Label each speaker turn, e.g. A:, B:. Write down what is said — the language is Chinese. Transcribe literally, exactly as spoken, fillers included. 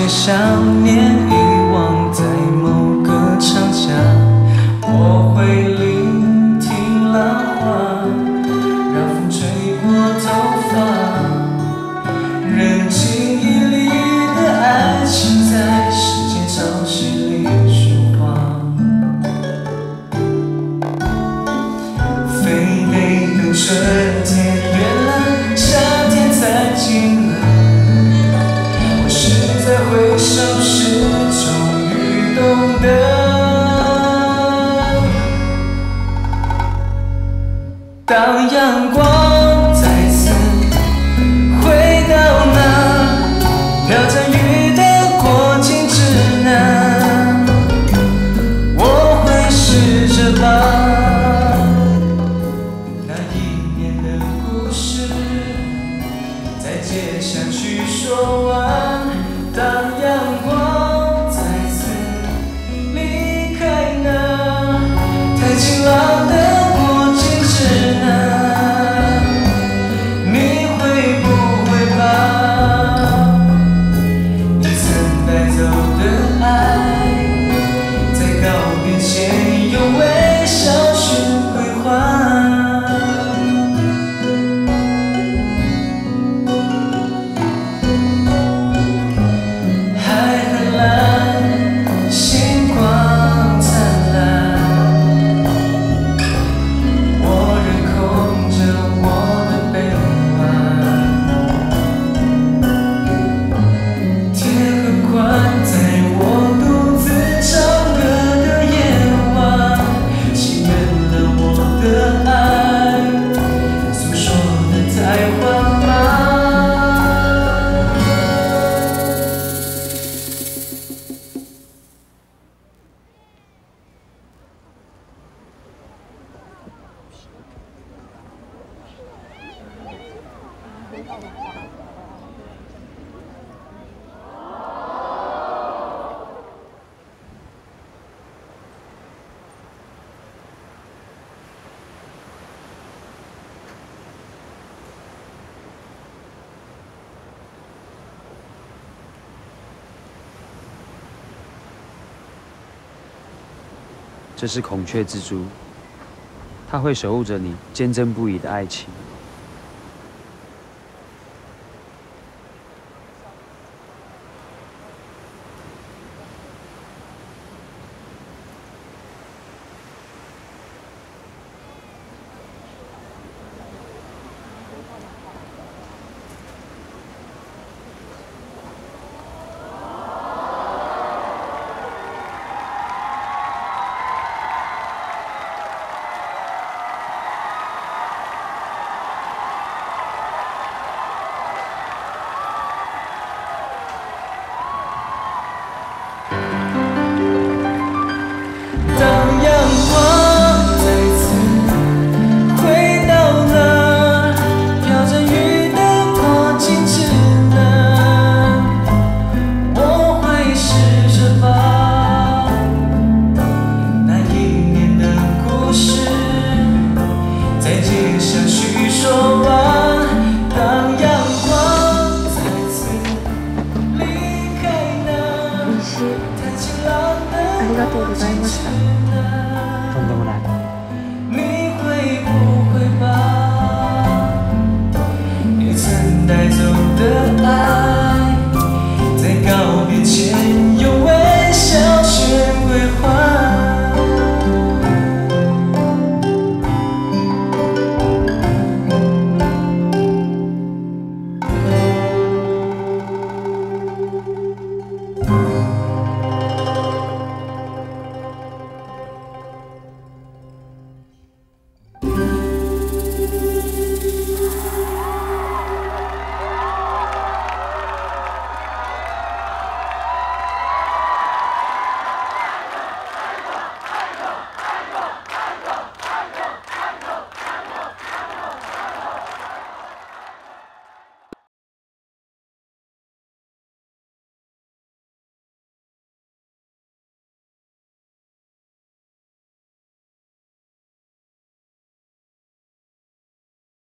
A: 想念遗忘在某个长假，我会聆听浪花，让风吹过头发，任情意里的爱情在时间潮汐里喧哗，非得等春天远了，夏天才近了，我是在回首时终于懂得，当阳光再次回到那飘着雨的过境之南，我会试着把那一年的故事在街上去说完，当阳光再次离开那太晴朗的过境之南，你会不会怕你曾带走的爱，在告别前用微笑去归还？海很蓝，星光灿烂，我仍空着我的臂弯，天很宽，在我独自唱歌的夜晚，信任了我的爱，诉说的太缓慢。
B: 这是孔雀之珠，它会守护着你坚贞不移的爱情。
C: ありがとうございました。